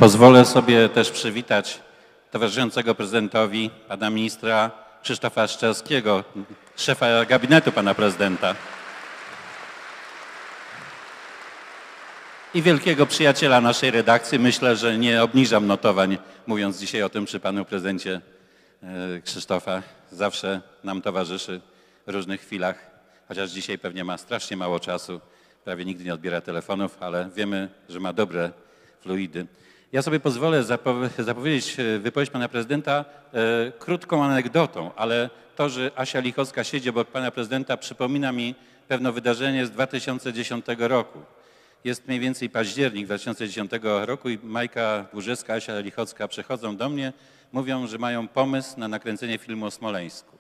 Pozwolę sobie też przywitać towarzyszącego prezydentowi pana ministra Krzysztofa Szczerskiego, szefa gabinetu pana prezydenta i wielkiego przyjaciela naszej redakcji. Myślę, że nie obniżam notowań, mówiąc dzisiaj o tym przy panu prezydencie Krzysztofa. Zawsze nam towarzyszy w różnych chwilach, chociaż dzisiaj pewnie ma strasznie mało czasu, prawie nigdy nie odbiera telefonów, ale wiemy, że ma dobre fluidy. Ja sobie pozwolę zapowiedzieć wypowiedź pana prezydenta krótką anegdotą, ale to, że Asia Lichocka siedzi obok pana prezydenta, przypomina mi pewne wydarzenie z 2010 roku. Jest mniej więcej październik 2010 roku i Majka Burzewska, Asia Lichocka przychodzą do mnie, mówią, że mają pomysł na nakręcenie filmu o Smoleńsku.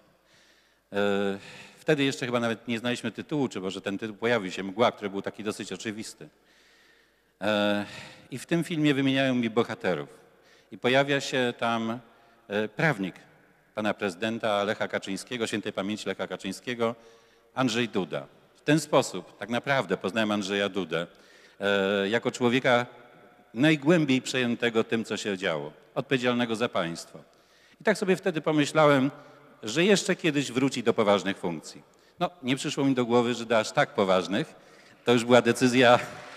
Wtedy jeszcze chyba nawet nie znaliśmy tytułu, czy może ten tytuł pojawił się, Mgła, który był taki dosyć oczywisty. I w tym filmie wymieniają mi bohaterów. I pojawia się tam prawnik pana prezydenta Lecha Kaczyńskiego, świętej pamięci Lecha Kaczyńskiego, Andrzej Duda. W ten sposób tak naprawdę poznałem Andrzeja Dudę jako człowieka najgłębiej przejętego tym, co się działo, odpowiedzialnego za państwo. I tak sobie wtedy pomyślałem, że jeszcze kiedyś wróci do poważnych funkcji. No, nie przyszło mi do głowy, że do aż tak poważnych. To już była decyzja...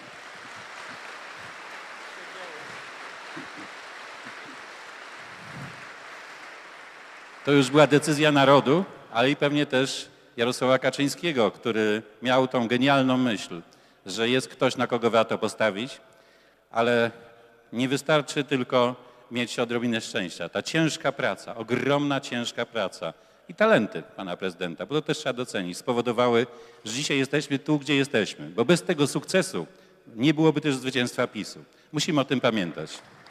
To już była decyzja narodu, ale i pewnie też Jarosława Kaczyńskiego, który miał tą genialną myśl, że jest ktoś, na kogo warto postawić, ale nie wystarczy tylko mieć odrobinę szczęścia. Ta ciężka praca, ogromna ciężka praca i talenty pana prezydenta, bo to też trzeba docenić, spowodowały, że dzisiaj jesteśmy tu, gdzie jesteśmy, bo bez tego sukcesu nie byłoby też zwycięstwa PiS-u. Musimy o tym pamiętać.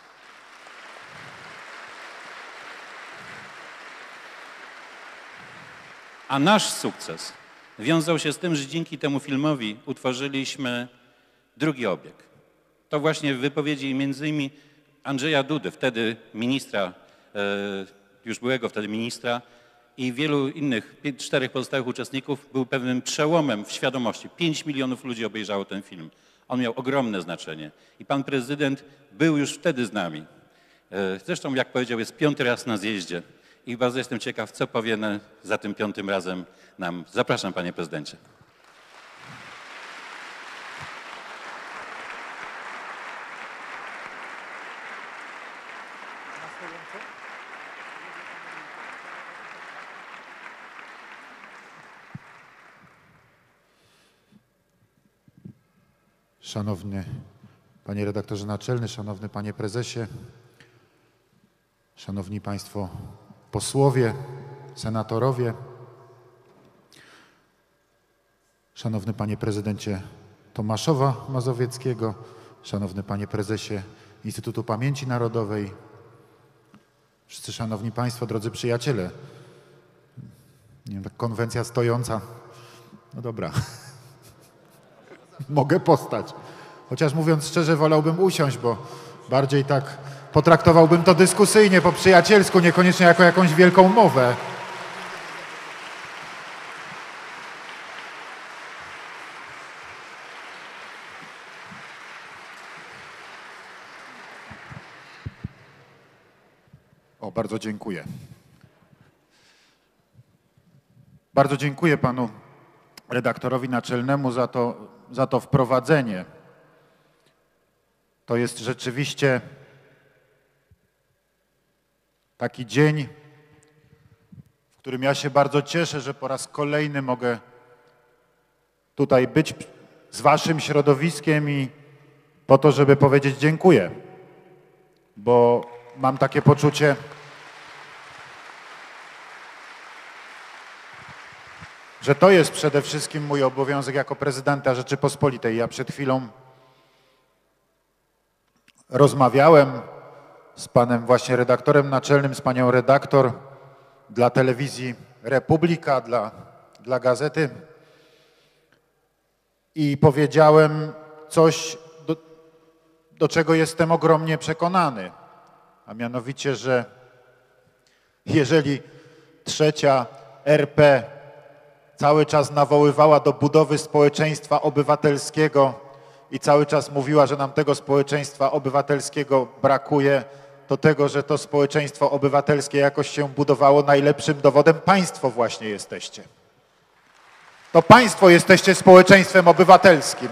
A nasz sukces wiązał się z tym, że dzięki temu filmowi utworzyliśmy drugi obieg. To właśnie w wypowiedzi między innymi Andrzeja Dudy, wtedy ministra, już byłego wtedy ministra i wielu innych, 4 pozostałych uczestników był pewnym przełomem w świadomości. 5 milionów ludzi obejrzało ten film. On miał ogromne znaczenie i pan prezydent był już wtedy z nami. Zresztą, jak powiedział, jest 5. raz na zjeździe. I bardzo jestem ciekaw, co powie za tym 5. razem nam. Zapraszam, panie prezydencie. Szanowny panie redaktorze naczelny, szanowny panie prezesie, szanowni państwo posłowie, senatorowie, szanowny panie prezydencie Tomaszowa Mazowieckiego, szanowny panie prezesie Instytutu Pamięci Narodowej, wszyscy szanowni państwo, drodzy przyjaciele. Nie wiem, tak konwencja stojąca. No dobra. Mogę postać. Chociaż mówiąc szczerze, wolałbym usiąść, bo bardziej tak potraktowałbym to dyskusyjnie, po przyjacielsku, niekoniecznie jako jakąś wielką mowę. O, bardzo dziękuję. Bardzo dziękuję panu redaktorowi naczelnemu za to wprowadzenie. To jest rzeczywiście taki dzień, w którym ja się bardzo cieszę, że po raz kolejny mogę tutaj być z waszym środowiskiem i po to, żeby powiedzieć dziękuję, bo mam takie poczucie, że to jest przede wszystkim mój obowiązek jako prezydenta Rzeczypospolitej. Ja przed chwilą rozmawiałem z panem właśnie redaktorem naczelnym, z panią redaktor dla telewizji Republika, dla gazety i powiedziałem coś, do czego jestem ogromnie przekonany, a mianowicie, że jeżeli trzecia RP cały czas nawoływała do budowy społeczeństwa obywatelskiego i cały czas mówiła, że nam tego społeczeństwa obywatelskiego brakuje, to tego, że to społeczeństwo obywatelskie jakoś się budowało, najlepszym dowodem państwo właśnie jesteście. To państwo jesteście społeczeństwem obywatelskim.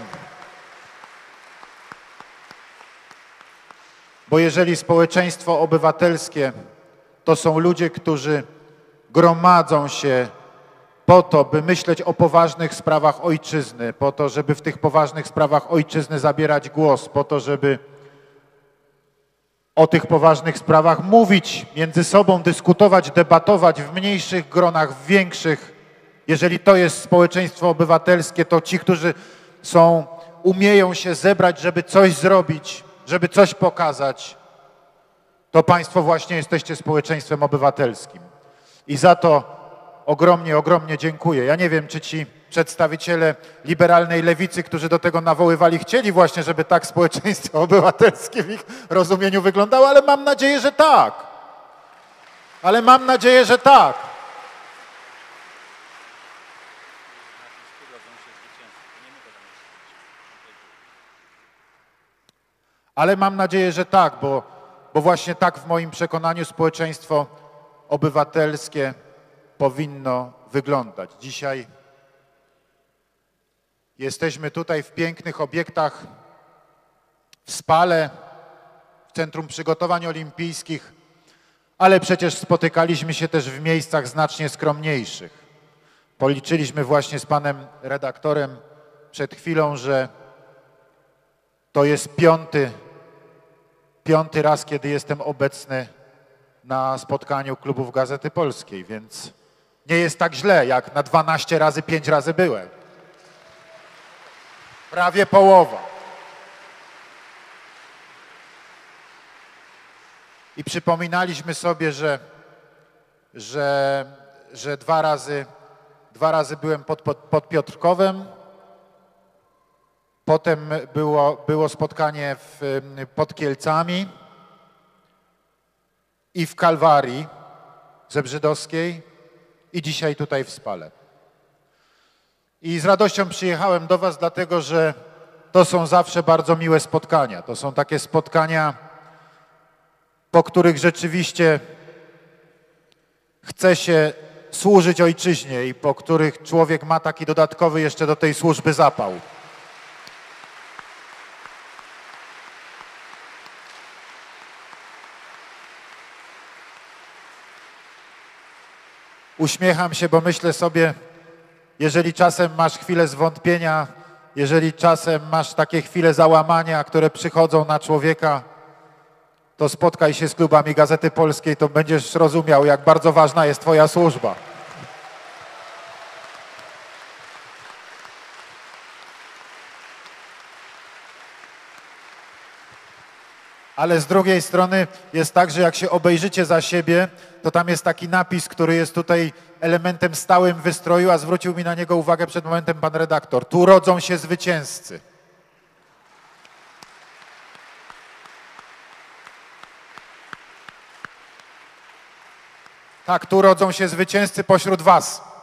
Bo jeżeli społeczeństwo obywatelskie to są ludzie, którzy gromadzą się po to, by myśleć o poważnych sprawach ojczyzny, po to, żeby w tych poważnych sprawach ojczyzny zabierać głos, po to, żeby o tych poważnych sprawach mówić, między sobą dyskutować, debatować w mniejszych gronach, w większych. Jeżeli to jest społeczeństwo obywatelskie, to ci, którzy umieją się zebrać, żeby coś zrobić, żeby coś pokazać, to państwo właśnie jesteście społeczeństwem obywatelskim. I za to ogromnie, ogromnie dziękuję. Ja nie wiem, czy ci przedstawiciele liberalnej lewicy, którzy do tego nawoływali, chcieli właśnie, żeby tak społeczeństwo obywatelskie w ich rozumieniu wyglądało, ale mam nadzieję, że tak. Ale mam nadzieję, że tak. Ale mam nadzieję, że tak, bo właśnie tak w moim przekonaniu społeczeństwo obywatelskie powinno wyglądać. Dzisiaj jesteśmy tutaj w pięknych obiektach w Spale, w Centrum Przygotowań Olimpijskich, ale przecież spotykaliśmy się też w miejscach znacznie skromniejszych. Policzyliśmy właśnie z panem redaktorem przed chwilą, że to jest piąty raz, kiedy jestem obecny na spotkaniu klubów Gazety Polskiej, więc nie jest tak źle, jak na 12 razy, 5 razy byłem. Prawie połowa. I przypominaliśmy sobie, że dwa razy byłem pod Piotrkowem, potem było spotkanie pod Kielcami i w Kalwarii Zebrzydowskiej i dzisiaj tutaj w Spale. I z radością przyjechałem do was, dlatego że to są zawsze bardzo miłe spotkania. To są takie spotkania, po których rzeczywiście chce się służyć ojczyźnie i po których człowiek ma taki dodatkowy jeszcze do tej służby zapał. Uśmiecham się, bo myślę sobie, jeżeli czasem masz chwilę zwątpienia, jeżeli czasem masz takie chwile załamania, które przychodzą na człowieka, to spotkaj się z klubami Gazety Polskiej, to będziesz rozumiał, jak bardzo ważna jest twoja służba. Ale z drugiej strony jest tak, że jak się obejrzycie za siebie, to tam jest taki napis, który jest tutaj elementem stałym wystroju, a zwrócił mi na niego uwagę przed momentem pan redaktor. Tu rodzą się zwycięzcy. Tak, tu rodzą się zwycięzcy pośród was.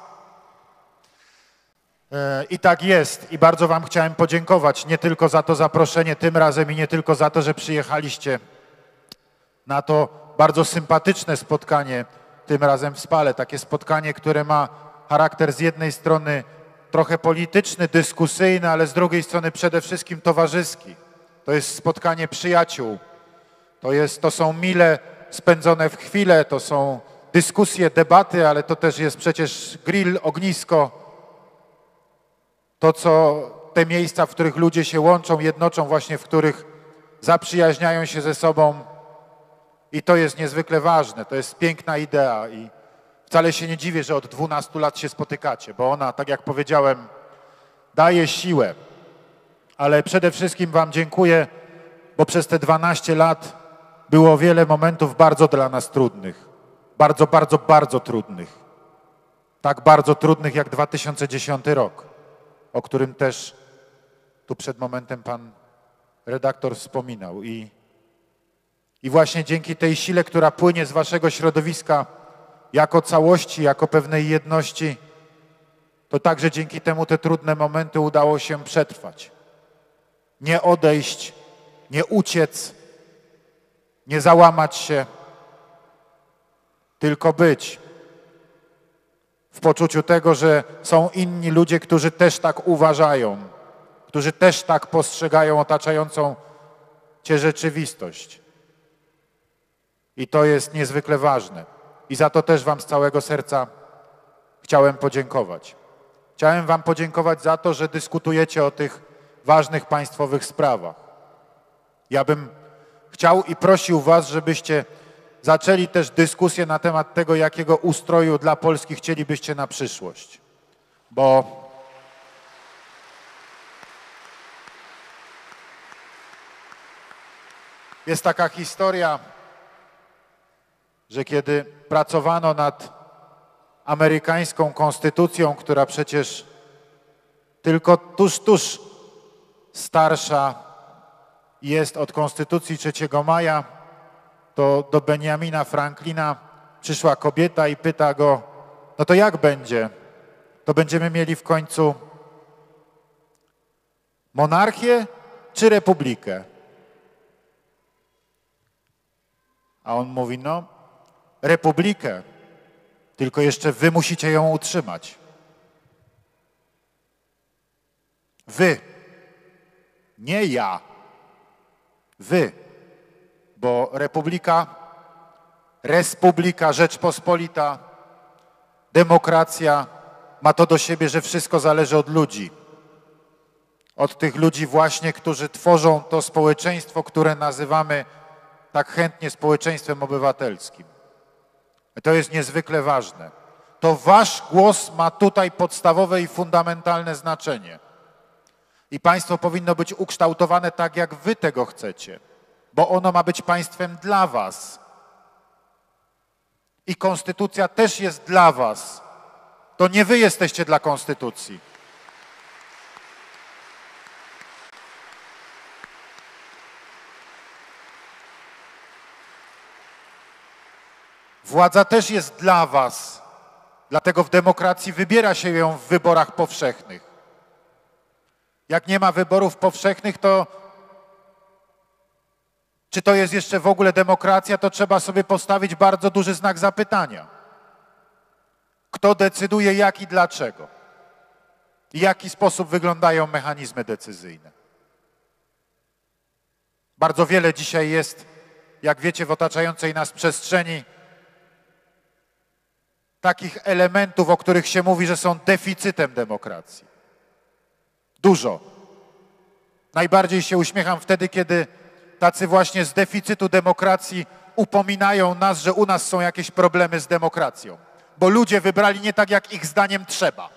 I tak jest. I bardzo wam chciałem podziękować nie tylko za to zaproszenie tym razem i nie tylko za to, że przyjechaliście na to bardzo sympatyczne spotkanie tym razem w Spale. Takie spotkanie, które ma charakter z jednej strony trochę polityczny, dyskusyjny, ale z drugiej strony przede wszystkim towarzyski. To jest spotkanie przyjaciół. To są mile spędzone w chwilę, to są dyskusje, debaty, ale to też jest przecież grill, ognisko. Te miejsca, w których ludzie się łączą, jednoczą, właśnie w których zaprzyjaźniają się ze sobą i to jest niezwykle ważne, to jest piękna idea i wcale się nie dziwię, że od 12 lat się spotykacie, bo ona, tak jak powiedziałem, daje siłę, ale przede wszystkim wam dziękuję, bo przez te 12 lat było wiele momentów bardzo dla nas trudnych, bardzo, bardzo, bardzo trudnych, tak bardzo trudnych jak 2010 rok. O którym też tu przed momentem pan redaktor wspominał. I właśnie dzięki tej sile, która płynie z waszego środowiska jako całości, jako pewnej jedności, to także dzięki temu te trudne momenty udało się przetrwać. nie odejść, nie uciec, nie załamać się, tylko być w poczuciu tego, że są inni ludzie, którzy też tak uważają, którzy też tak postrzegają otaczającą cię rzeczywistość. I to jest niezwykle ważne. I za to też wam z całego serca chciałem podziękować. Chciałem wam podziękować za to, że dyskutujecie o tych ważnych państwowych sprawach. Ja bym chciał i prosił was, żebyście zaczęli też dyskusję na temat tego, jakiego ustroju dla Polski chcielibyście na przyszłość. Bo jest taka historia, że kiedy pracowano nad amerykańską konstytucją, która przecież tylko tuż starsza jest od konstytucji 3 maja, to do Benjamina Franklina przyszła kobieta i pyta go, no to jak będzie? To będziemy mieli w końcu monarchię czy republikę? A on mówi, no republikę, tylko jeszcze wy musicie ją utrzymać. Wy, nie ja, wy, bo Respublika, Rzeczpospolita, demokracja ma to do siebie, że wszystko zależy od ludzi. Od tych ludzi właśnie, którzy tworzą to społeczeństwo, które nazywamy tak chętnie społeczeństwem obywatelskim. To jest niezwykle ważne. To wasz głos ma tutaj podstawowe i fundamentalne znaczenie. I państwo powinno być ukształtowane tak, jak wy tego chcecie, bo ono ma być państwem dla was. I konstytucja też jest dla was. To nie wy jesteście dla konstytucji. Władza też jest dla was. Dlatego w demokracji wybiera się ją w wyborach powszechnych. Jak nie ma wyborów powszechnych, to czy to jest jeszcze w ogóle demokracja, to trzeba sobie postawić bardzo duży znak zapytania. Kto decyduje jak i dlaczego? I w jaki sposób wyglądają mechanizmy decyzyjne? Bardzo wiele dzisiaj jest, jak wiecie, w otaczającej nas przestrzeni takich elementów, o których się mówi, że są deficytem demokracji. Dużo. Najbardziej się uśmiecham wtedy, kiedy tacy właśnie z deficytu demokracji upominają nas, że u nas są jakieś problemy z demokracją, bo ludzie wybrali nie tak, jak ich zdaniem trzeba.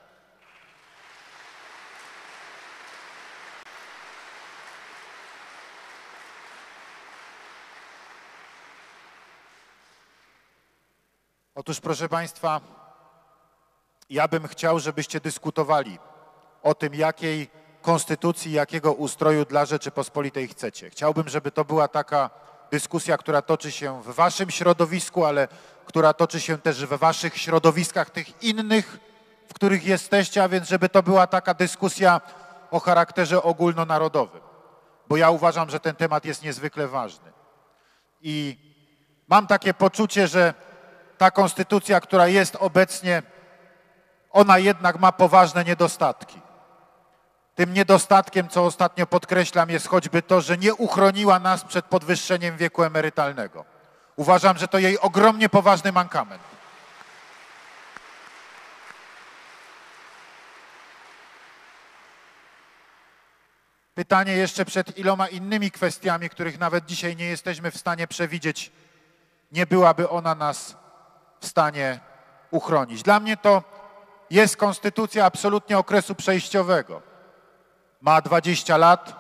Otóż, proszę państwa, ja bym chciał, żebyście dyskutowali o tym, jakiej konstytucji, jakiego ustroju dla Rzeczypospolitej chcecie. Chciałbym, żeby to była taka dyskusja, która toczy się w waszym środowisku, ale która toczy się też w waszych środowiskach tych innych, w których jesteście, a więc żeby to była taka dyskusja o charakterze ogólnonarodowym. Bo ja uważam, że ten temat jest niezwykle ważny. I mam takie poczucie, że ta konstytucja, która jest obecnie, ona jednak ma poważne niedostatki. Tym niedostatkiem, co ostatnio podkreślam, jest choćby to, że nie uchroniła nas przed podwyższeniem wieku emerytalnego. Uważam, że to jej ogromnie poważny mankament. Pytanie jeszcze przed iloma innymi kwestiami, których nawet dzisiaj nie jesteśmy w stanie przewidzieć, nie byłaby ona nas w stanie uchronić. Dla mnie to jest konstytucja absolutnie okresu przejściowego. Ma 20 lat,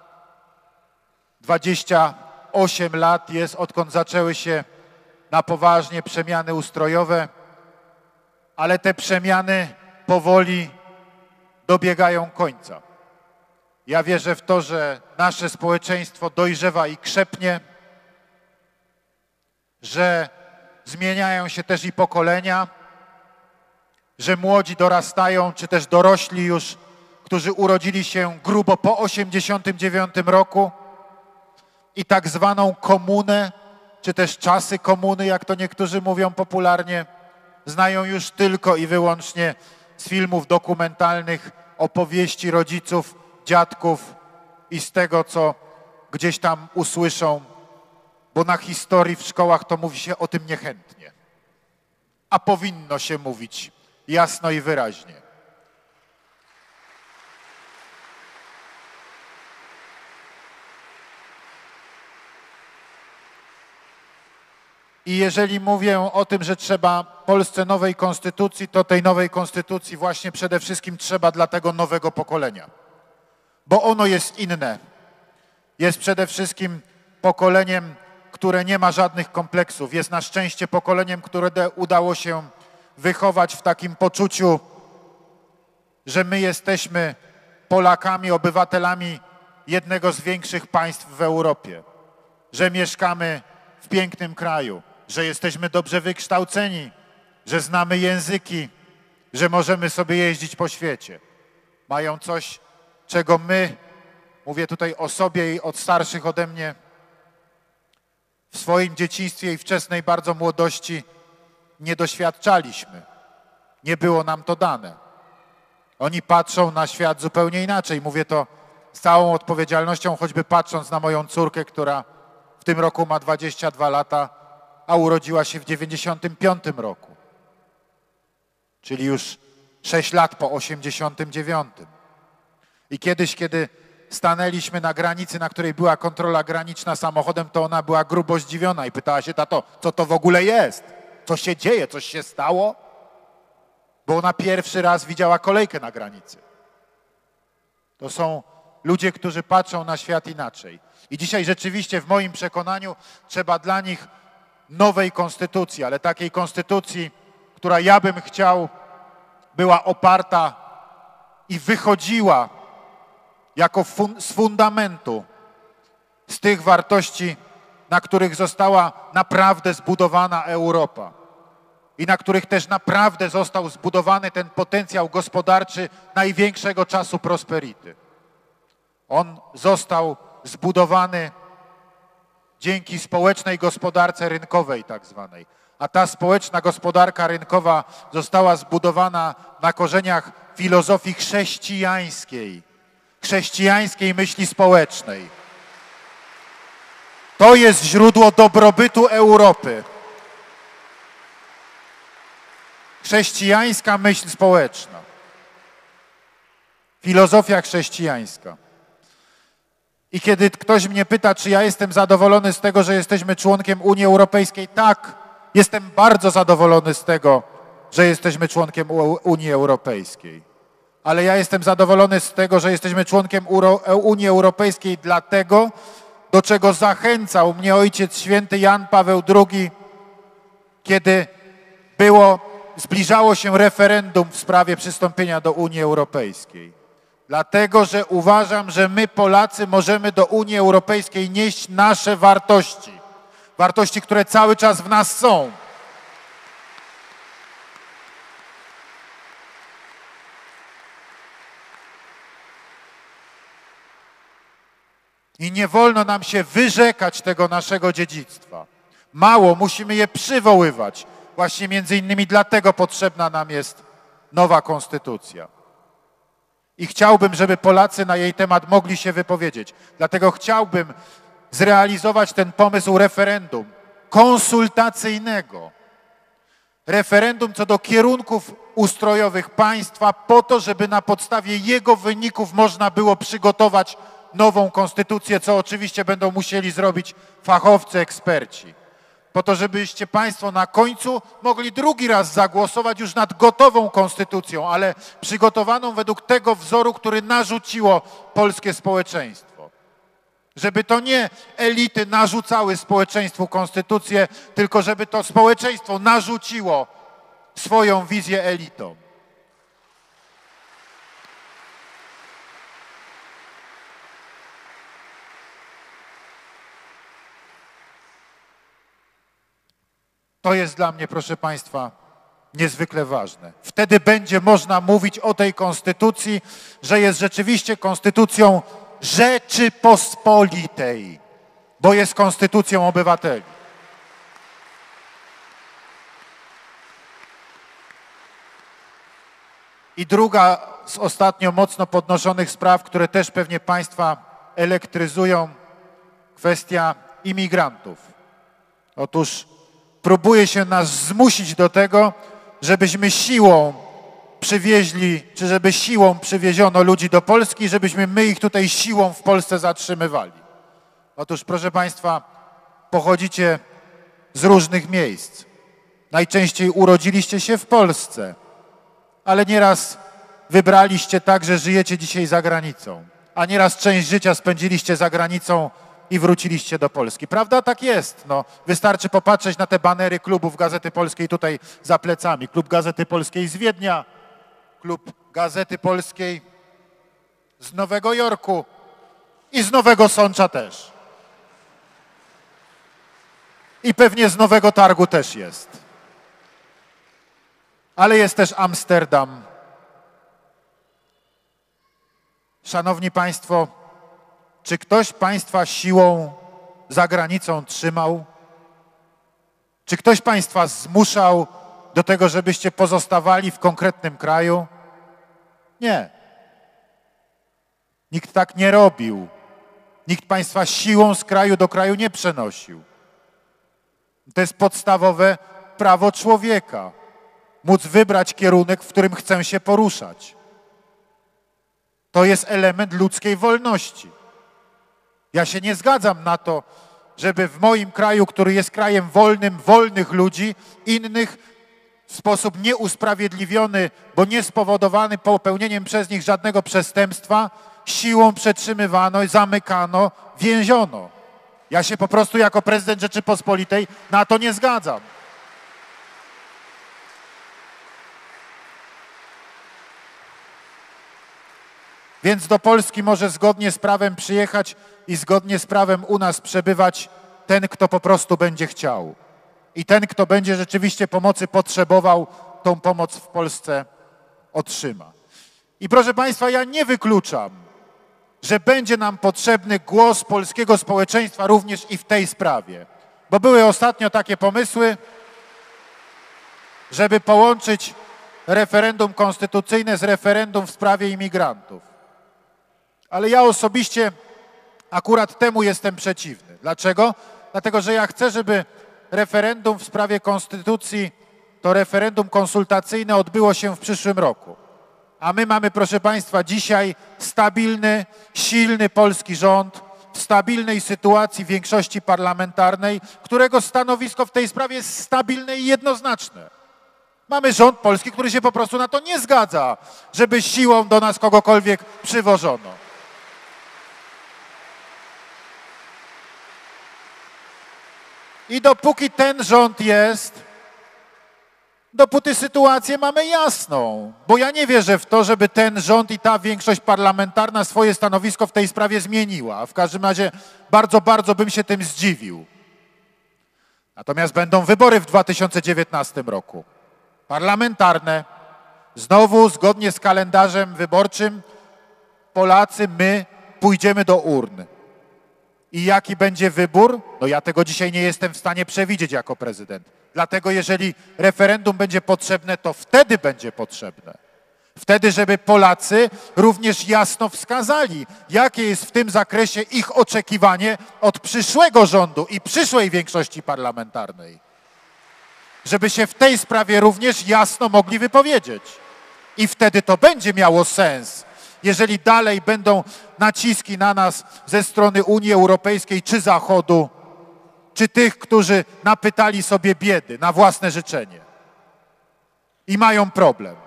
28 lat jest, odkąd zaczęły się na poważnie przemiany ustrojowe, ale te przemiany powoli dobiegają końca. Ja wierzę w to, że nasze społeczeństwo dojrzewa i krzepnie, że zmieniają się też i pokolenia, że młodzi dorastają, czy też dorośli już którzy urodzili się grubo po 1989 roku i tak zwaną komunę, czy też czasy komuny, jak to niektórzy mówią popularnie, znają już tylko i wyłącznie z filmów dokumentalnych, opowieści rodziców, dziadków i z tego, co gdzieś tam usłyszą, bo na historii w szkołach to mówi się o tym niechętnie. A powinno się mówić jasno i wyraźnie. I jeżeli mówię o tym, że trzeba Polsce nowej konstytucji, to tej nowej konstytucji właśnie przede wszystkim trzeba dla tego nowego pokolenia. Bo ono jest inne. Jest przede wszystkim pokoleniem, które nie ma żadnych kompleksów. Jest na szczęście pokoleniem, które udało się wychować w takim poczuciu, że my jesteśmy Polakami, obywatelami jednego z większych państw w Europie. Że mieszkamy w pięknym kraju, że jesteśmy dobrze wykształceni, że znamy języki, że możemy sobie jeździć po świecie. Mają coś, czego my, mówię tutaj o sobie i od starszych ode mnie, w swoim dzieciństwie i wczesnej bardzo młodości nie doświadczaliśmy. Nie było nam to dane. Oni patrzą na świat zupełnie inaczej. Mówię to z całą odpowiedzialnością, choćby patrząc na moją córkę, która w tym roku ma 22 lata, a urodziła się w 95 roku. Czyli już 6 lat po 89. I kiedyś, kiedy stanęliśmy na granicy, na której była kontrola graniczna samochodem, to ona była grubo zdziwiona i pytała się: tato, co to w ogóle jest? Co się dzieje? Coś się stało? Bo ona pierwszy raz widziała kolejkę na granicy. To są ludzie, którzy patrzą na świat inaczej. I dzisiaj rzeczywiście w moim przekonaniu trzeba dla nich nowej konstytucji, ale takiej konstytucji, która ja bym chciał była oparta i wychodziła jako z fundamentu, z tych wartości, na których została naprawdę zbudowana Europa i na których też naprawdę został zbudowany ten potencjał gospodarczy największego czasu prosperity. On został zbudowany dzięki społecznej gospodarce rynkowej tak zwanej. A ta społeczna gospodarka rynkowa została zbudowana na korzeniach filozofii chrześcijańskiej myśli społecznej. To jest źródło dobrobytu Europy. Chrześcijańska myśl społeczna. Filozofia chrześcijańska. I kiedy ktoś mnie pyta, czy ja jestem zadowolony z tego, że jesteśmy członkiem Unii Europejskiej, tak, jestem bardzo zadowolony z tego, że jesteśmy członkiem Unii Europejskiej. Ale ja jestem zadowolony z tego, że jesteśmy członkiem Unii Europejskiej dlatego, do czego zachęcał mnie Ojciec Święty Jan Paweł II, kiedy zbliżało się referendum w sprawie przystąpienia do Unii Europejskiej. Dlatego, że uważam, że my Polacy możemy do Unii Europejskiej nieść nasze wartości. Wartości, które cały czas w nas są. I nie wolno nam się wyrzekać tego naszego dziedzictwa. Mało, musimy je przywoływać. Właśnie między innymi dlatego potrzebna nam jest nowa konstytucja. I chciałbym, żeby Polacy na jej temat mogli się wypowiedzieć. Dlatego chciałbym zrealizować ten pomysł referendum konsultacyjnego. Referendum co do kierunków ustrojowych państwa po to, żeby na podstawie jego wyników można było przygotować nową konstytucję, co oczywiście będą musieli zrobić fachowcy, eksperci. Po to, żebyście Państwo na końcu mogli drugi raz zagłosować już nad gotową konstytucją, ale przygotowaną według tego wzoru, który narzuciło polskie społeczeństwo. Żeby to nie elity narzucały społeczeństwu konstytucję, tylko żeby to społeczeństwo narzuciło swoją wizję elitom. To jest dla mnie, proszę Państwa, niezwykle ważne. Wtedy będzie można mówić o tej konstytucji, że jest rzeczywiście konstytucją Rzeczypospolitej, bo jest konstytucją obywateli. I druga z ostatnio mocno podnoszonych spraw, które też pewnie Państwa elektryzują, kwestia imigrantów. Otóż próbuje się nas zmusić do tego, żebyśmy siłą przywieźli, czy żeby siłą przywieziono ludzi do Polski, żebyśmy my ich tutaj siłą w Polsce zatrzymywali. Otóż, proszę Państwa, pochodzicie z różnych miejsc. Najczęściej urodziliście się w Polsce, ale nieraz wybraliście tak, że żyjecie dzisiaj za granicą, a nieraz część życia spędziliście za granicą i wróciliście do Polski. Prawda? Tak jest. No, wystarczy popatrzeć na te banery klubów Gazety Polskiej tutaj za plecami. Klub Gazety Polskiej z Wiednia, Klub Gazety Polskiej z Nowego Jorku i z Nowego Sącza też. I pewnie z Nowego Targu też jest. Ale jest też Amsterdam. Szanowni Państwo, czy ktoś Państwa siłą za granicą trzymał? Czy ktoś Państwa zmuszał do tego, żebyście pozostawali w konkretnym kraju? Nie. Nikt tak nie robił. Nikt Państwa siłą z kraju do kraju nie przenosił. To jest podstawowe prawo człowieka. Móc wybrać kierunek, w którym chcę się poruszać. To jest element ludzkiej wolności. Ja się nie zgadzam na to, żeby w moim kraju, który jest krajem wolnym, wolnych ludzi, innych w sposób nieusprawiedliwiony, bo nie spowodowany popełnieniem przez nich żadnego przestępstwa, siłą przetrzymywano, zamykano, więziono. Ja się po prostu jako prezydent Rzeczypospolitej na to nie zgadzam. Więc do Polski może zgodnie z prawem przyjechać i zgodnie z prawem u nas przebywać ten, kto po prostu będzie chciał. I ten, kto będzie rzeczywiście pomocy potrzebował, tą pomoc w Polsce otrzyma. I proszę Państwa, ja nie wykluczam, że będzie nam potrzebny głos polskiego społeczeństwa również i w tej sprawie. Bo były ostatnio takie pomysły, żeby połączyć referendum konstytucyjne z referendum w sprawie imigrantów. Ale ja osobiście akurat temu jestem przeciwny. Dlaczego? Dlatego, że ja chcę, żeby referendum w sprawie konstytucji, to referendum konsultacyjne odbyło się w przyszłym roku. A my mamy, proszę Państwa, dzisiaj stabilny, silny polski rząd, w stabilnej sytuacji większości parlamentarnej, którego stanowisko w tej sprawie jest stabilne i jednoznaczne. Mamy rząd polski, który się po prostu na to nie zgadza, żeby siłą do nas kogokolwiek przywożono. I dopóki ten rząd jest, dopóty sytuację mamy jasną. Bo ja nie wierzę w to, żeby ten rząd i ta większość parlamentarna swoje stanowisko w tej sprawie zmieniła. W każdym razie bardzo, bardzo bym się tym zdziwił. Natomiast będą wybory w 2019 roku. Parlamentarne. Znowu, zgodnie z kalendarzem wyborczym, Polacy, my pójdziemy do urn. I jaki będzie wybór? No ja tego dzisiaj nie jestem w stanie przewidzieć jako prezydent. Dlatego jeżeli referendum będzie potrzebne, to wtedy będzie potrzebne. Wtedy, żeby Polacy również jasno wskazali, jakie jest w tym zakresie ich oczekiwanie od przyszłego rządu i przyszłej większości parlamentarnej. Żeby się w tej sprawie również jasno mogli wypowiedzieć. I wtedy to będzie miało sens. Jeżeli dalej będą naciski na nas ze strony Unii Europejskiej czy Zachodu, czy tych, którzy napytali sobie biedy na własne życzenie i mają problem.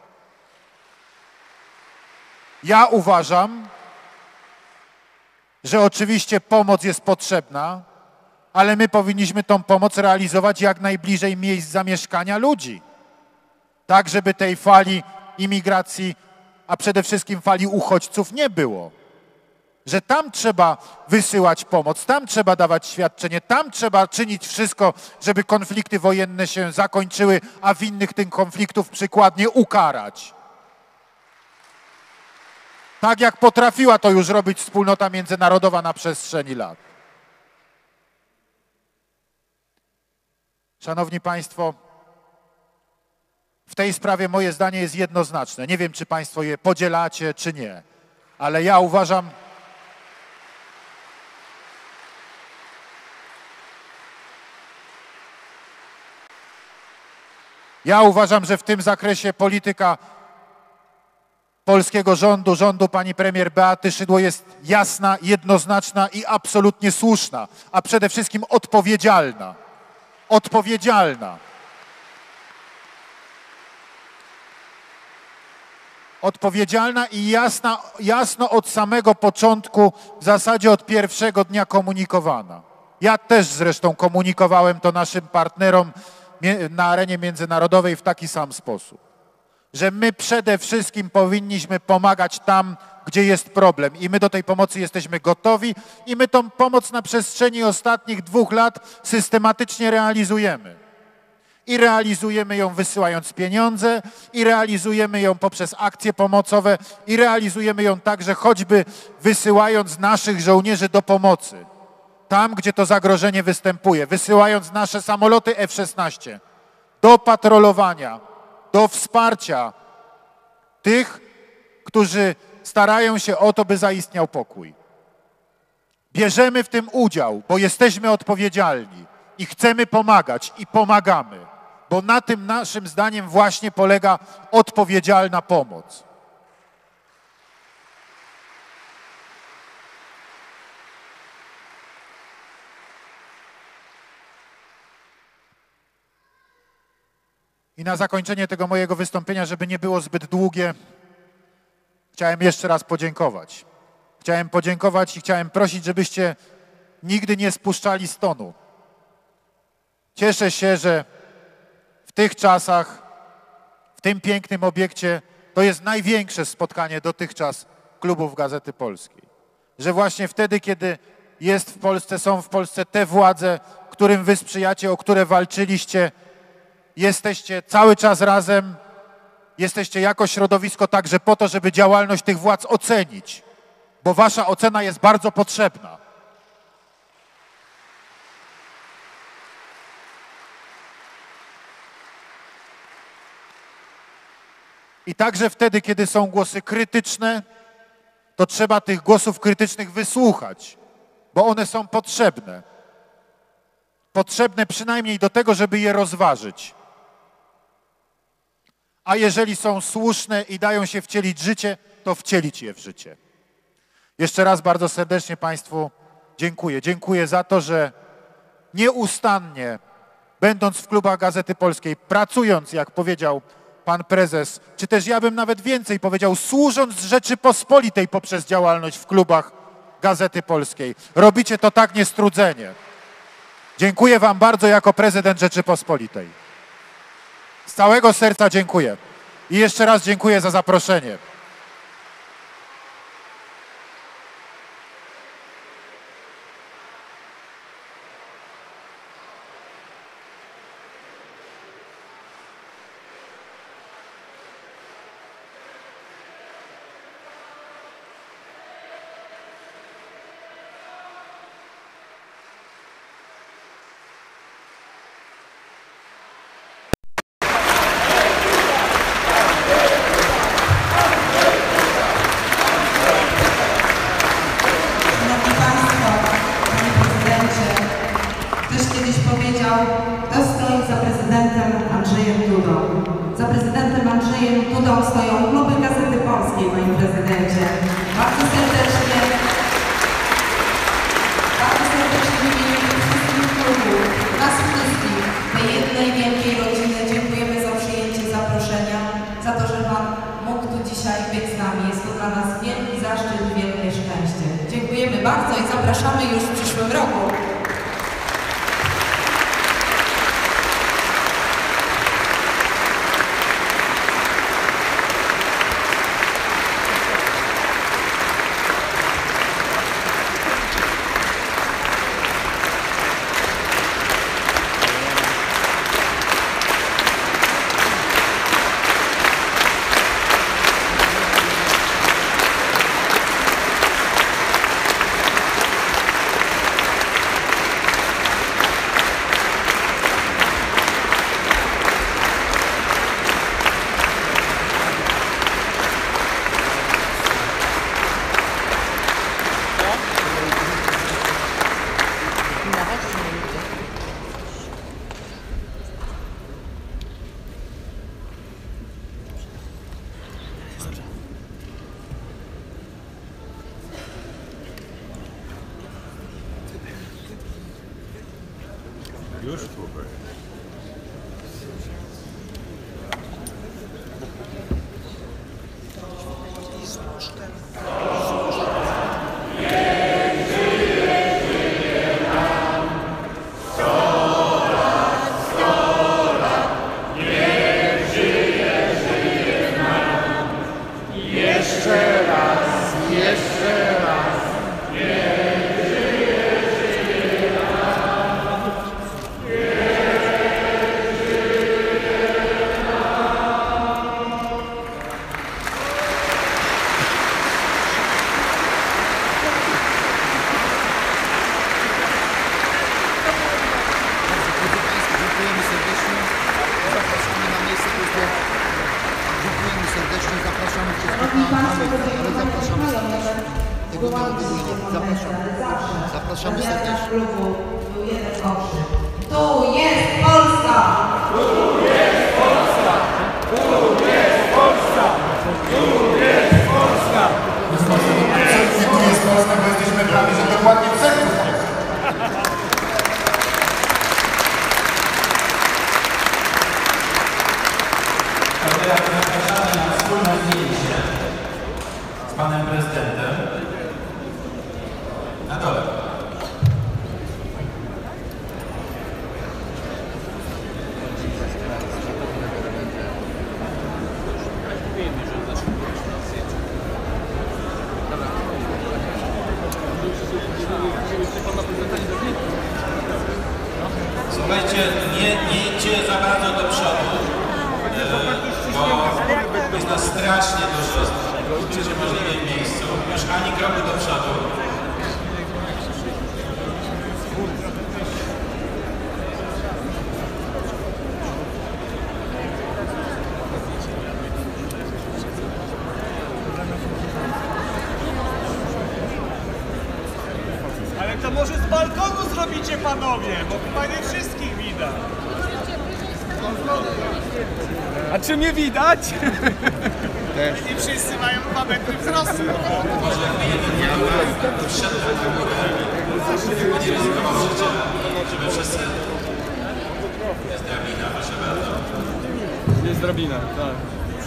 Ja uważam, że oczywiście pomoc jest potrzebna, ale my powinniśmy tą pomoc realizować jak najbliżej miejsc zamieszkania ludzi. Tak, żeby tej fali imigracji, a przede wszystkim fali uchodźców nie było. że tam trzeba wysyłać pomoc, tam trzeba dawać świadczenie, tam trzeba czynić wszystko, żeby konflikty wojenne się zakończyły, a winnych tych konfliktów przykładnie ukarać. Tak jak potrafiła to już robić wspólnota międzynarodowa na przestrzeni lat. Szanowni Państwo, w tej sprawie moje zdanie jest jednoznaczne. Nie wiem, czy Państwo je podzielacie, czy nie, ale ja uważam, że w tym zakresie polityka polskiego rządu pani premier Beaty Szydło jest jasna, jednoznaczna i absolutnie słuszna, a przede wszystkim odpowiedzialna. Odpowiedzialna. Odpowiedzialna i jasno od samego początku, w zasadzie od pierwszego dnia komunikowana. Ja też zresztą komunikowałem to naszym partnerom na arenie międzynarodowej w taki sam sposób, że my przede wszystkim powinniśmy pomagać tam, gdzie jest problem i my do tej pomocy jesteśmy gotowi i my tą pomoc na przestrzeni ostatnich 2 lat systematycznie realizujemy. I realizujemy ją wysyłając pieniądze, i realizujemy ją poprzez akcje pomocowe, i realizujemy ją także choćby wysyłając naszych żołnierzy do pomocy. Tam, gdzie to zagrożenie występuje, wysyłając nasze samoloty F-16 do patrolowania, do wsparcia tych, którzy starają się o to, by zaistniał pokój. Bierzemy w tym udział, bo jesteśmy odpowiedzialni i chcemy pomagać i pomagamy, bo na tym naszym zdaniem właśnie polega odpowiedzialna pomoc. I na zakończenie tego mojego wystąpienia, żeby nie było zbyt długie, chciałem jeszcze raz podziękować. Chciałem podziękować i chciałem prosić, żebyście nigdy nie spuszczali z tonu. Cieszę się, że w tych czasach, w tym pięknym obiekcie, to jest największe spotkanie dotychczas klubów Gazety Polskiej. Że właśnie wtedy, kiedy są w Polsce te władze, którym wy sprzyjacie, o które walczyliście, jesteście cały czas razem, jesteście jako środowisko także po to, żeby działalność tych władz ocenić, bo wasza ocena jest bardzo potrzebna. I także wtedy, kiedy są głosy krytyczne, to trzeba tych głosów krytycznych wysłuchać, bo one są potrzebne. Potrzebne przynajmniej do tego, żeby je rozważyć. A jeżeli są słuszne i dają się wcielić w życie, to wcielić je w życie. Jeszcze raz bardzo serdecznie Państwu dziękuję. Dziękuję za to, że nieustannie, będąc w klubach Gazety Polskiej, pracując, jak powiedział pan prezes, czy też ja bym nawet więcej powiedział, służąc Rzeczypospolitej poprzez działalność w klubach Gazety Polskiej. Robicie to tak niestrudzenie. Dziękuję wam bardzo jako prezydent Rzeczypospolitej. Z całego serca dziękuję. I jeszcze raz dziękuję za zaproszenie. Kto stoi za prezydentem Andrzejem Dudą? Za prezydentem Andrzejem Dudą stoją kluby Gazety Polskiej, panie prezydencie. Bardzo serdecznie w imieniu wszystkich klubów, nas wszystkich, tej jednej wielkiej rodziny dziękujemy za przyjęcie zaproszenia, za to, że pan mógł tu dzisiaj być z nami. Jest to dla nas wielki zaszczyt, wielkie szczęście. Dziękujemy bardzo i zapraszamy już w przyszłym roku. Dziękujemy serdecznie. Zapraszamy na miejsce, dziękujemy serdecznie, zapraszamy wszystkich na ale zapraszamy serdecznie. Tego nie odbyliśmy. Zapraszamy serdecznie. Tu jest Polska! Tu jest Polska! Tu jest Polska! Tu jest Polska! Absolutnie tu jest Polska, bo jesteśmy prawie, że dokładnie w sercu Polski. To teraz zapraszamy na wspólne zdjęcie z panem prezydentem na dole. Słuchajcie, nie idźcie za bardzo do przodu, bo jest nas strasznie dużo przy możliwym miejscu. Już ani kroku do przodu. Ale to może z balkonu zrobicie, panowie, bo chyba nie wszystkich widać. A czy mnie widać? Nie wszyscy mają 2 metry wzrostu. Może jakby jeden nie wszedł na górę, nie ryzykował życia, żeby wszyscy... Jest drabina, proszę bardzo. Jest drabina, tak.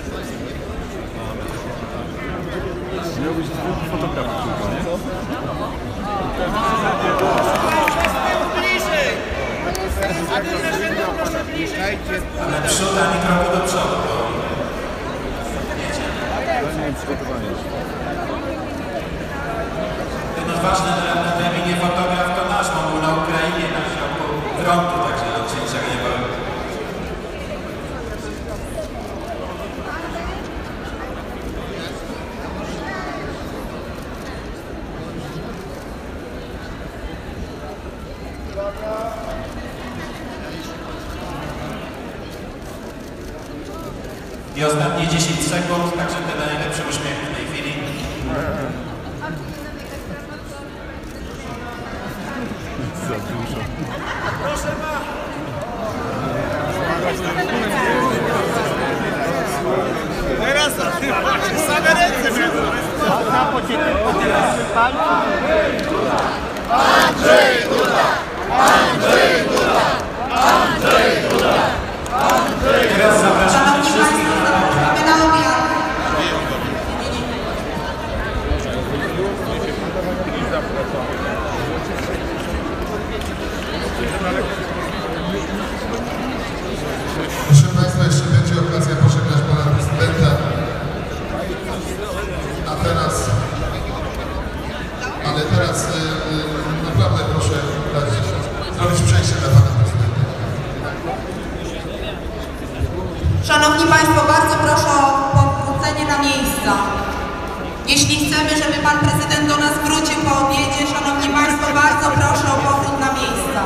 Miał być 2 fotografów tylko, nie? Bliżej! A ty też proszę bliżej! Ale przód ani kroku do przodu, bo... Ten odważny na drabinie fotograf to nasz, bo był na Ukrainie, na środku frontu, także on się niczego nie boi. I ostatnie 10 sekund, także te najlepsze uśmiechy w tej chwili. Za dużo. Proszę teraz same ręce będą. Andrzej Duda! Andrzej Duda! Andrzej Duda! Teraz zapraszam wszystkich Zapraszamy na obiad. Proszę Państwa, jeszcze będzie okazja pożegnać Pana Prezydenta. Ale teraz naprawdę proszę zrobić przejście dla Pana Prezydenta. Szanowni Państwo, bardzo proszę o powrócenie na miejsca. Jeśli chcemy, żeby Pan Prezydent do nas wrócił po obiedzie, Szanowni Państwo, bardzo proszę o powrót na miejsca.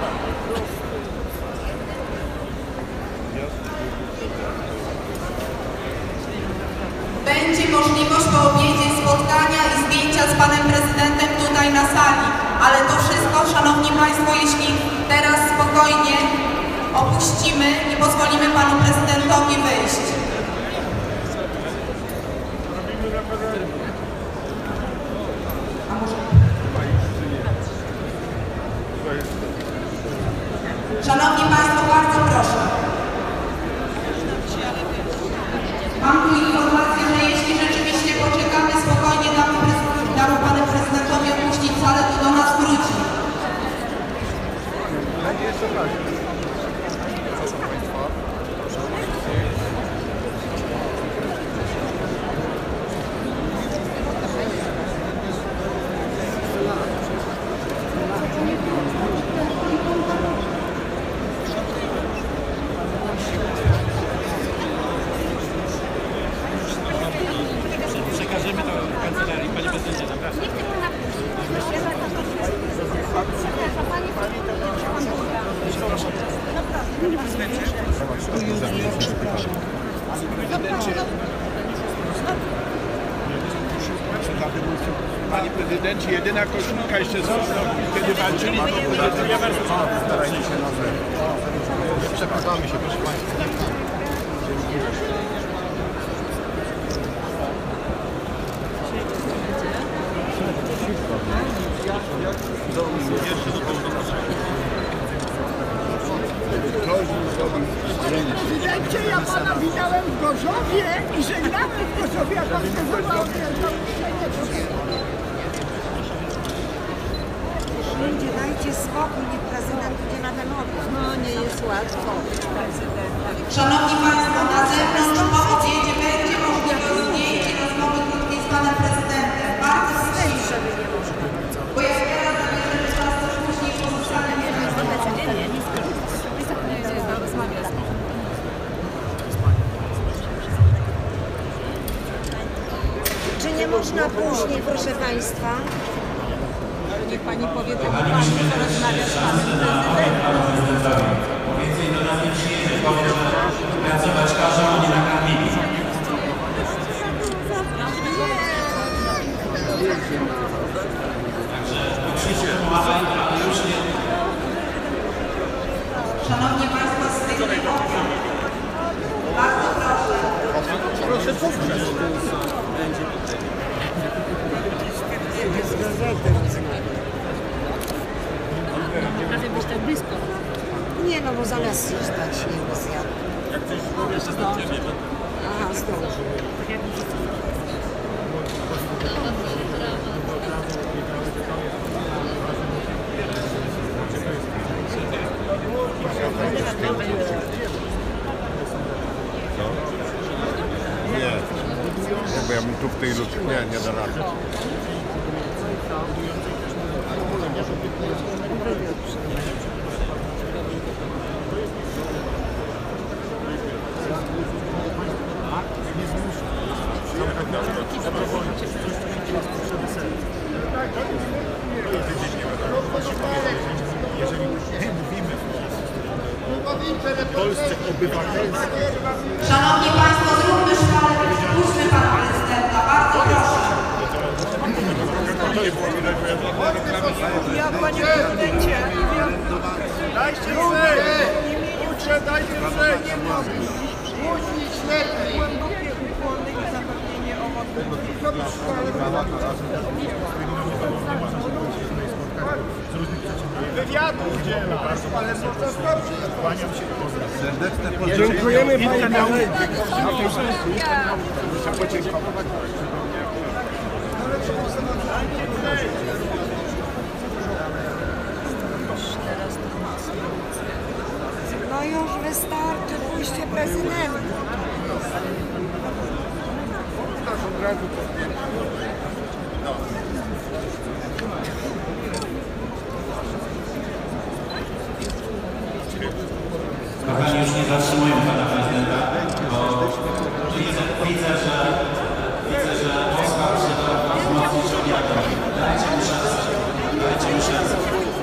Będzie możliwość po obiedzie spotkania i zdjęcia z Panem Prezydentem tutaj na sali, ale to wszystko, Szanowni Państwo, jeśli teraz spokojnie opuścimy, nie pozwolimy Panu Prezydentowi wyjść. Szanowni prezydencie, jedyna koszulka jeszcze została, kiedy walczyli. Starajmy się na zero. Przepraszamy się, proszę Państwa. Prezydencie, ja pana witałem w Gorzowie i żegnamy w Gorzowie, a pan сказал, Ludzie, dajcie spokój, niech prezydent idzie na ten obóz. No nie jest łatwo. Szanowni Państwo, na zewnątrz po obiedzie będzie możliwość zdjęcia rozmowy krótkiej z Panem Prezydentem. Bardzo prosimy, bo jak teraz zabierzemy czas, to później pozostanie Czy nie można później, proszę Państwa? Niech Pani powie temu Panu, co rozmawia z Panem Prezydentem. Więcej do nas nie przyjedzie, powie, że pracować każą, a nie nakarmili. Szanowni Państwo, z tych wyborów bardzo proszę. Proszę powtórzyć. Prawie być tak blisko. Nie no, bo zamiast się stać, nie bez jadu. Jak coś powiesz, to do Ciebie. Aha, zdąży. Nie, jakby ja bym tu w tej luce, nie da rady. Jeżeli mówimy w Polsce obywatelskiej, Szanowni Państwo, zróbmy szpalę, puśćmy Pana Prezydenta. Bardzo proszę. Ja, Panie Prezydencie, dajcie przejść, dajcie przejść. Musi śledzić głębokie ukłony i zapewnienie owoców. Wywiadu udziela, ale można skończyć. kłaniam się Serdeczne Dziękujemy Panie No już wystarczy, pójście prezydenta. Kochani, już nie zatrzymują Pana Prezydenta, bo widzę, że Moskwa przyda wzmocnić obiadu. Dajcie mu szansę. Dajcie mu szansę.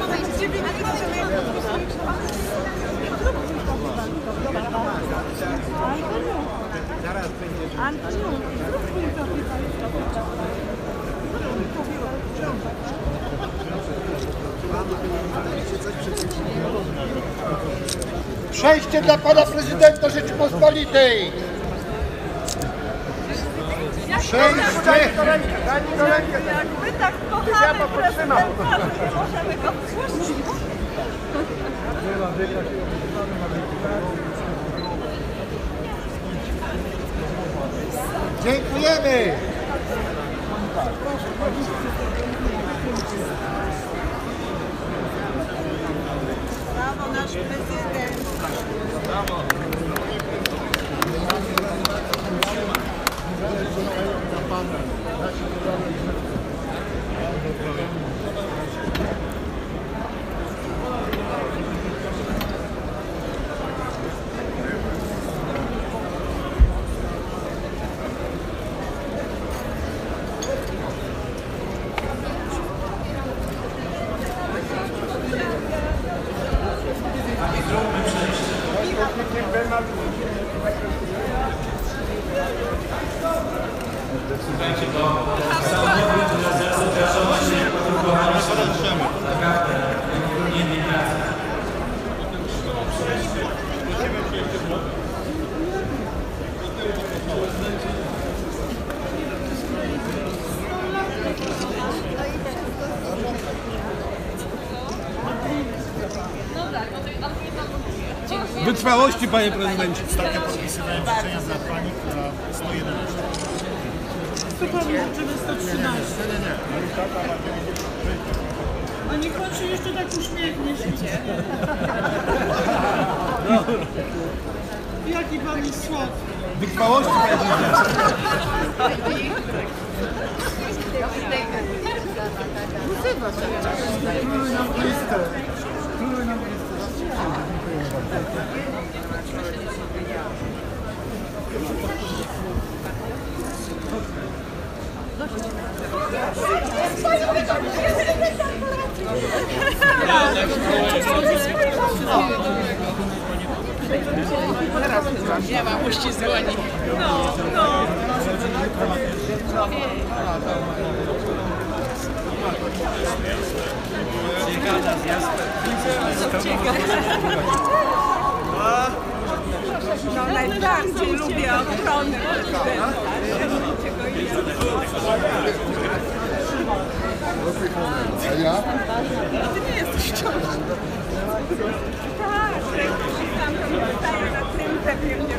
Przejście dla Pana Prezydenta Rzeczypospolitej! Przejście! Daj mi to rękę! Jak my tak kochamy prezydenta, to możemy go wpuścić. Dziękujemy! Brawo, nasz prezydent. Słuchajcie, bo samochód rezerwy Wytrwałości, panie prezydencie. Ostatnio podpisywałem życzenia dla pani, która 111. To powiem, żeby 113. A niech pan się jeszcze tak uśmiechnie, życie. Jaki pan jest słodki. Wytrwałości, panie prezydencie. Nie ma, musi dzwonić. No najbardziej lubię ochronę. A ja? Ty nie jesteś w ciąży. Tak, tam to zostaje na tym, pewnie mnie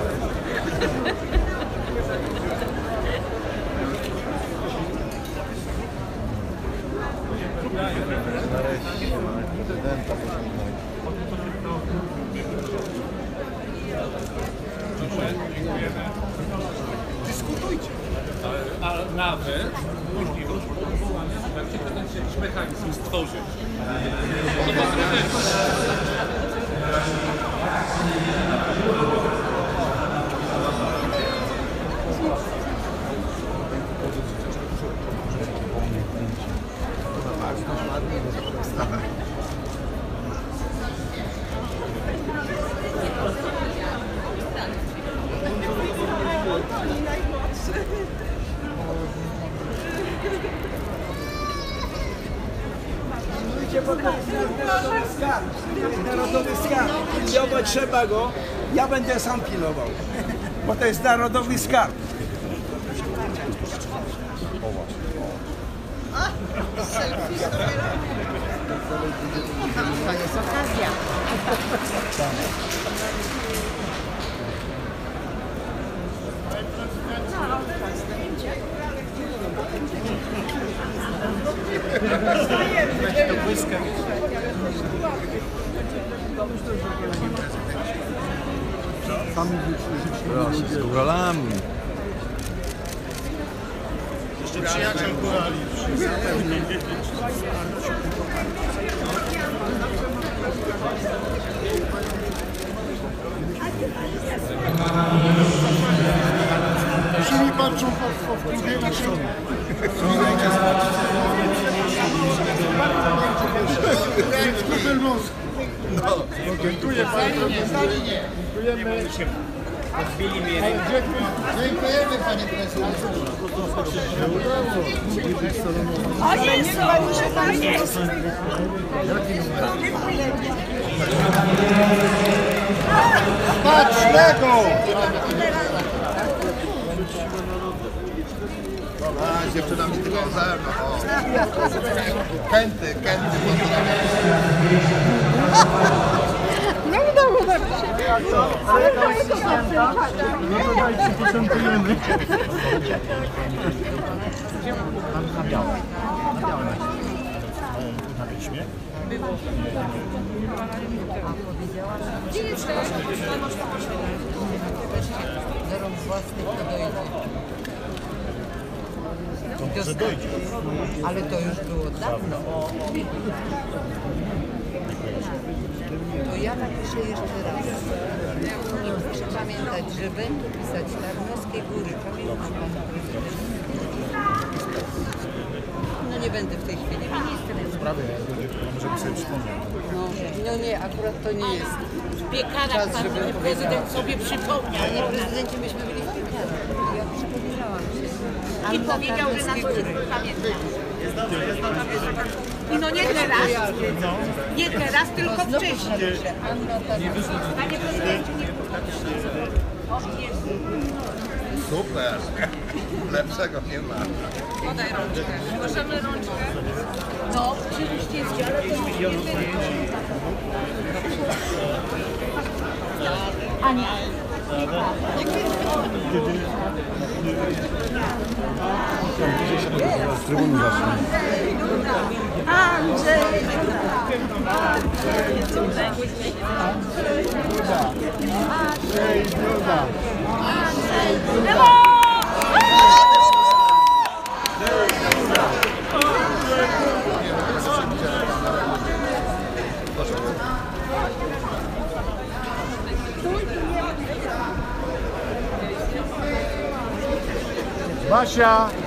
Dyskutujcie. A nawet możliwość podpowiadania, jakiś mechanizm stworzyć. Narodowy skarb. Pilnować trzeba go. Ja będę sam pilnował. Bo to jest narodowy skarb. To jest okazja. Z góralami. Jeszcze przyjaciel górali. Czy mi patrzą w drugiej oczy? Dziękuję panie prezydencie. Dziękujemy. Dziękujemy panie prezydencie. O Jezu! O Jezu! Patrz, Lego! A, z dziewczynami tylko ze mną. Kęty. No w domu tak się. Ale to jest święta. No to dajcie, postępujemy. Na białe. Na piśmie? Do rąk własnych to dojdzie. Dobrze dojdzie. Ale to już było dawno. To ja napiszę jeszcze raz. I proszę pamiętać, że będę pisać Tarnowskie Góry. Pamiętam pan prezydent. No nie będę w tej chwili ministrem. Sprawy, możemy sobie przypomnieć. No nie, akurat to nie jest. W piekarach pan prezydent sobie przypomniał. Panie prezydencie, myśmy byli w piekarach. Ja przypominałam się. I powiedział, że na to pamięta. I no nie teraz. Nie teraz, tylko wcześniej. Panie prezydencie, nie Super. Lepszego nie ma. podaj rączkę. Możemy rączkę? No, oczywiście jest, ale to nie Ania. Z trybuny zacznę. Andrzej. Basia!